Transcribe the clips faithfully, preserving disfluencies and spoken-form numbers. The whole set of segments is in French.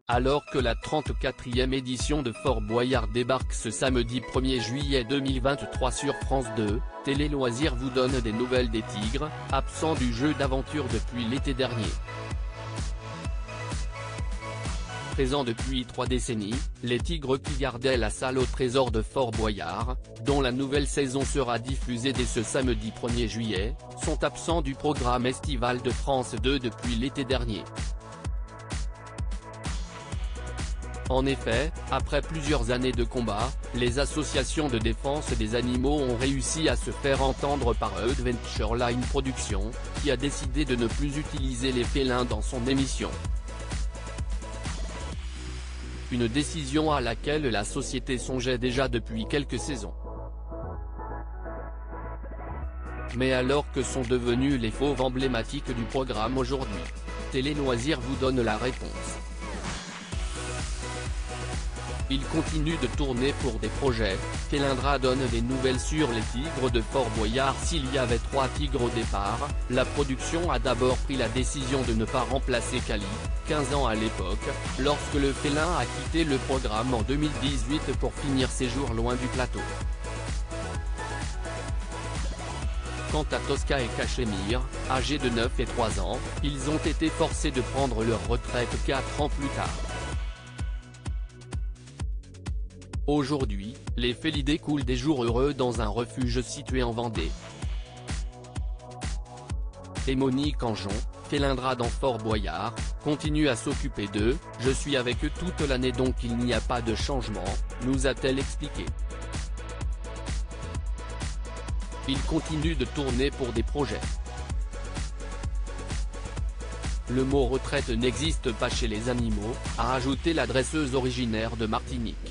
Alors que la trente-quatrième édition de Fort Boyard débarque ce samedi premier juillet deux mille vingt-trois sur France deux, Télé Loisirs vous donne des nouvelles des Tigres, absents du jeu d'aventure depuis l'été dernier. Présents depuis trois décennies, les Tigres qui gardaient la salle au trésor de Fort Boyard, dont la nouvelle saison sera diffusée dès ce samedi premier juillet, sont absents du programme estival de France deux depuis l'été dernier. En effet, après plusieurs années de combat, les associations de défense des animaux ont réussi à se faire entendre par Adventureline Productions, qui a décidé de ne plus utiliser les félins dans son émission. Une décision à laquelle la société songeait déjà depuis quelques saisons. Mais alors que sont devenus les fauves emblématiques du programme aujourd'hui, Télé Loisirs vous donne la réponse. Il continue de tourner pour des projets, Felindra donne des nouvelles sur les Tigres de Fort Boyard. S'il y avait trois tigres au départ, la production a d'abord pris la décision de ne pas remplacer Kali, quinze ans à l'époque, lorsque le félin a quitté le programme en deux mille dix-huit pour finir ses jours loin du plateau. Quant à Tosca et Cachemire, âgés de neuf et trois ans, ils ont été forcés de prendre leur retraite quatre ans plus tard. Aujourd'hui, les félidés coulent des jours heureux dans un refuge situé en Vendée. Et Monique Anjon, Felindra dans Fort Boyard, continue à s'occuper d'eux. « Je suis avec eux toute l'année donc il n'y a pas de changement », nous a-t-elle expliqué. Il continue de tourner pour des projets. Le mot retraite n'existe pas chez les animaux, a ajouté la dresseuse originaire de Martinique.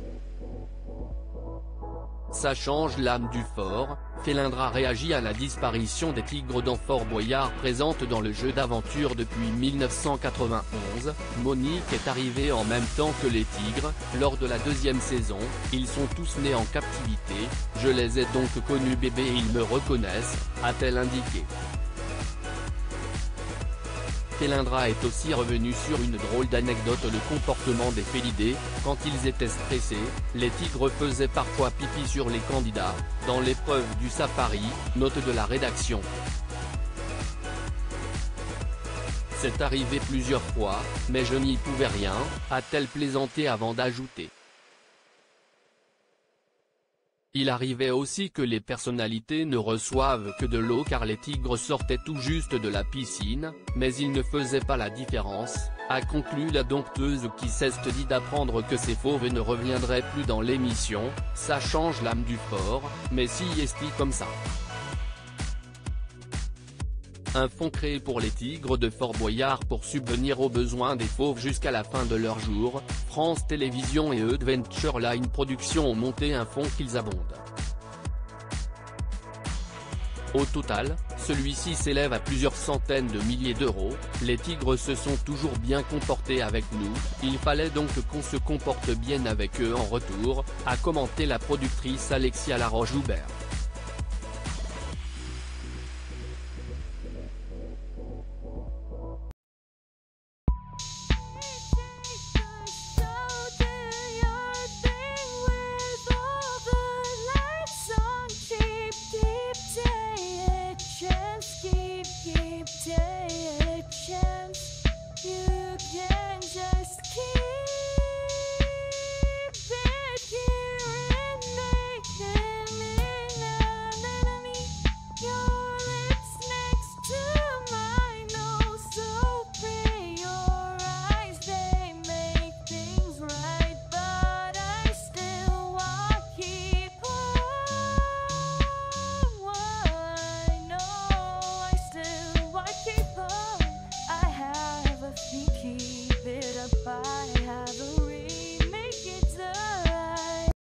Ça change l'âme du fort, Felindra réagit à la disparition des Tigres dans Fort Boyard présente dans le jeu d'aventure depuis mille neuf cent quatre-vingt-onze, Monique est arrivée en même temps que les Tigres, lors de la deuxième saison, ils sont tous nés en captivité, je les ai donc connus bébés et ils me reconnaissent, a-t-elle indiqué. Felindra est aussi revenu sur une drôle d'anecdote: le comportement des félidés, quand ils étaient stressés, les tigres faisaient parfois pipi sur les candidats, dans l'épreuve du safari, note de la rédaction. C'est arrivé plusieurs fois, mais je n'y pouvais rien, a-t-elle plaisanté avant d'ajouter. Il arrivait aussi que les personnalités ne reçoivent que de l'eau car les tigres sortaient tout juste de la piscine, mais ils ne faisaient pas la différence, a conclu la dompteuse qui s'est dit d'apprendre que ces fauves ne reviendraient plus dans l'émission. Ça change l'âme du fort, mais si est-il comme ça. Un fonds créé pour les Tigres de Fort Boyard pour subvenir aux besoins des fauves jusqu'à la fin de leur jour, France Télévisions et Adventureline Productions ont monté un fonds qu'ils abondent. Au total, celui-ci s'élève à plusieurs centaines de milliers d'euros. Les Tigres se sont toujours bien comportés avec nous, il fallait donc qu'on se comporte bien avec eux en retour, a commenté la productrice Alexia Laroche-Joubert.